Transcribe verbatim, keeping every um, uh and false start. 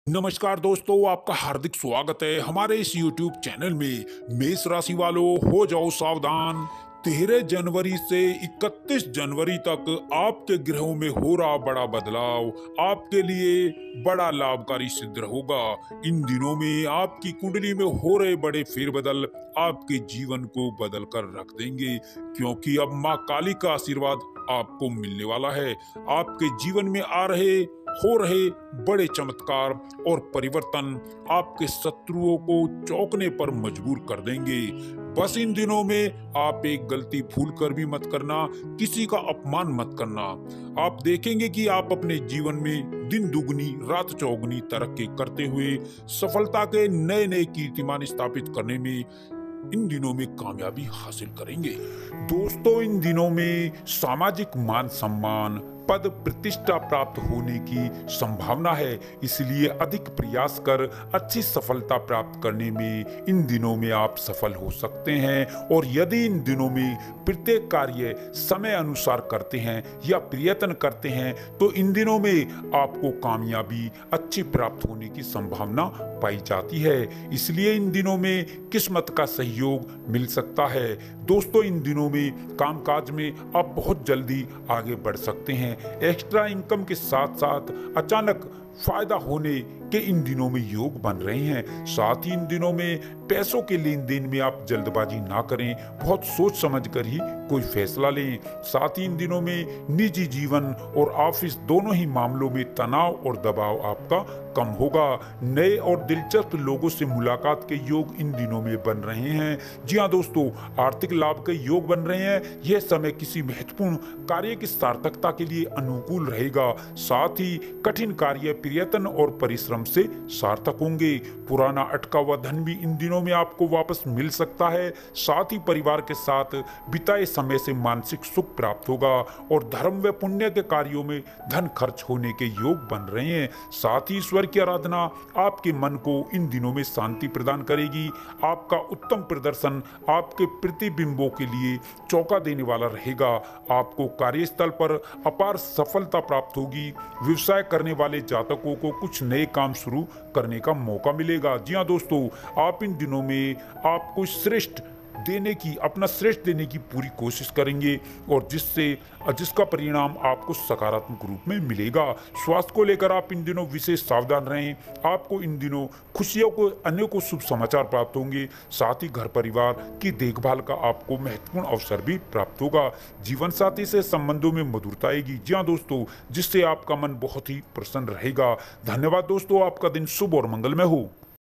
नमस्कार दोस्तों, आपका हार्दिक स्वागत है हमारे इस यूट्यूब चैनल में। मेष राशि वालों, हो जाओ सावधान। तेरह जनवरी से इकतीस जनवरी तक आपके ग्रहों में हो रहा बड़ा बदलाव आपके लिए बड़ा लाभकारी सिद्ध होगा। इन दिनों में आपकी कुंडली में हो रहे बड़े फेरबदल आपके जीवन को बदल कर रख देंगे, क्योंकि अब माँ काली का आशीर्वाद आपको मिलने वाला है। आपके जीवन में आ रहे हो रहे बड़े चमत्कार और परिवर्तन आपके शत्रुओं को चौंकने पर मजबूर कर देंगे। बस इन दिनों में आप एक गलती भूल कर भी मत करना, किसी का अपमान मत करना। आप देखेंगे कि आप अपने जीवन में दिन दुगनी रात चौगुनी तरक्की करते हुए सफलता के नए नए कीर्तिमान स्थापित करने में इन दिनों में कामयाबी हासिल करेंगे। दोस्तों, इन दिनों में सामाजिक मान सम्मान, पद प्रतिष्ठा प्राप्त होने की संभावना है, इसलिए अधिक प्रयास कर अच्छी सफलता प्राप्त करने में इन दिनों में आप सफल हो सकते हैं। और यदि इन दिनों में प्रत्येक कार्य समय अनुसार करते हैं या प्रयत्न करते हैं तो इन दिनों में आपको कामयाबी अच्छी प्राप्त होने की संभावना पाई जाती है। इसलिए इन दिनों में किस्मत का सहयोग मिल सकता है। दोस्तों, इन दिनों में कामकाज में आप बहुत जल्दी आगे बढ़ सकते हैं। एक्स्ट्रा इनकम के साथ साथ अचानक फायदा होने के इन दिनों में योग बन रहे हैं। साथ ही इन दिनों में पैसों के लेन देन में आप जल्दबाजी ना करें, बहुत सोच समझ कर ही कोई फैसला लें। साथ ही इन दिनों में निजी जीवन और ऑफिस दोनों ही मामलों में तनाव और दबाव आपका कम होगा। नए और दिलचस्प लोगों से मुलाकात के योग इन दिनों में बन रहे हैं। जी हाँ दोस्तों, आर्थिक लाभ के योग बन रहे हैं। यह समय किसी महत्वपूर्ण कार्य की सार्थकता के लिए अनुकूल रहेगा। साथ ही कठिन कार्य प्रयत्न और परिश्रम से सार्थक होंगे। पुराना अटका हुआ धन भी इन दिनों में आपको वापस मिल सकता है। साथ ही परिवार के साथ बिताए समय से मानसिक सुख प्राप्त होगा और धर्म व पुण्य के कार्यों में धन खर्च होने के योग बन रहे हैं। साथ ही ईश्वर की आराधना आपके मन को इन दिनों में शांति प्रदान करेगी। आपका उत्तम प्रदर्शन आपके प्रतिबिंबों के लिए चौंका देने वाला रहेगा। आपको कार्यस्थल पर अपार सफलता प्राप्त होगी। व्यवसाय करने वाले जातकों को कुछ नए काम शुरू करने का मौका मिलेगा। जी हाँ दोस्तों, आप इन दिनों में आपको श्रेष्ठ देने की अपना श्रेष्ठ देने की पूरी कोशिश करेंगे और जिससे जिसका परिणाम आपको सकारात्मक रूप में मिलेगा। स्वास्थ्य को लेकर आप इन दिनों विशेष सावधान रहें। आपको इन दिनों खुशियों को अनेकों शुभ समाचार प्राप्त होंगे। साथ ही घर परिवार की देखभाल का आपको महत्वपूर्ण अवसर भी प्राप्त होगा। जीवन साथी से संबंधों में मधुरता आएगी। जी हाँ दोस्तों, जिससे आपका मन बहुत ही प्रसन्न रहेगा। धन्यवाद दोस्तों, आपका दिन शुभ और मंगलमय हो।